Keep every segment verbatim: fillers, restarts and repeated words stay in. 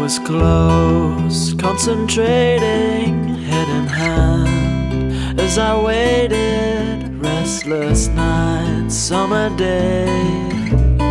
was close, concentrating, head in hand, as I waited. Restless nights, summer days,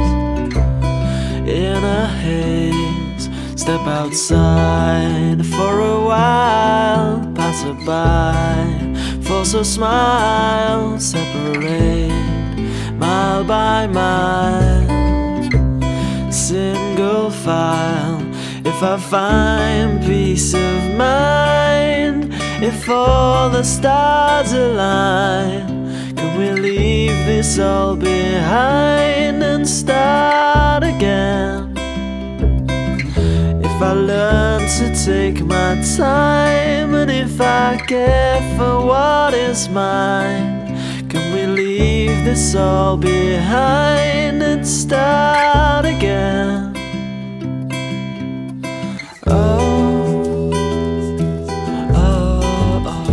in a haze. Step outside for a while, pass it by, force a smile, separate mile by mile, single file. If I find peace of mind, if all the stars align, can we leave this all behind and start again? If I learn to take my time, and if I care for what is mine, can we leave this all behind and start again? Oh, oh, oh.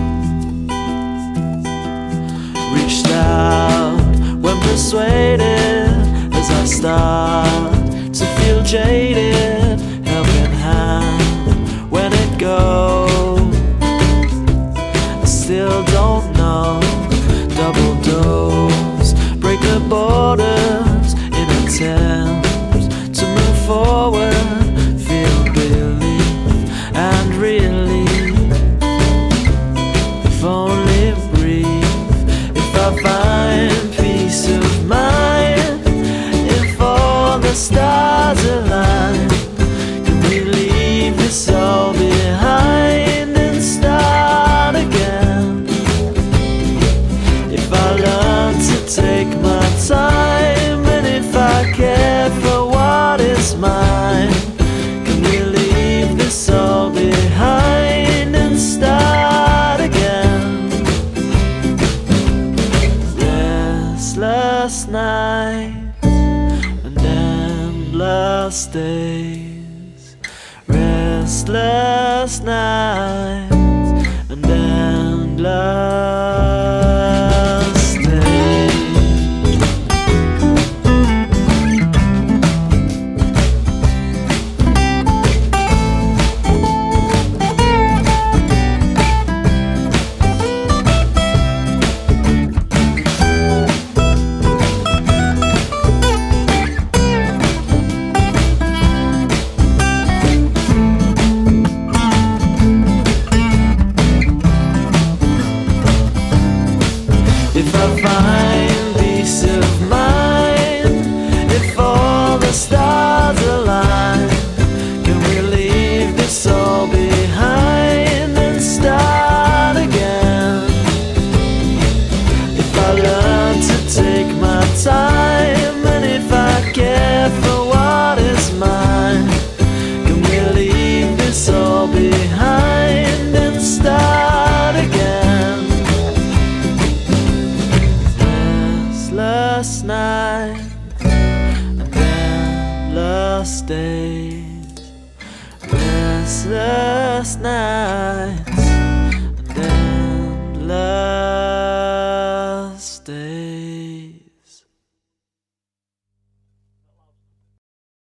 Reached out when persuaded, as I start to feel jaded. Helping hand when it goes, I still don't know. Double dose, break the borders in attempts to move forward. Feel belief and relief, if only brief. If I find peace of mind, if all the stars align, can we leave this all behind and start again? If I learn to take my time, and if I care for what is mine, can we leave this all behind and start again? Restless nights and endless days, restless nights and endless if I find peace of mind, if all the stars align, can we leave this all behind and start again? If I learn to take my time, and if I care for what is mine, can we leave this all behind and start again? Restless nights and endless days, restless nights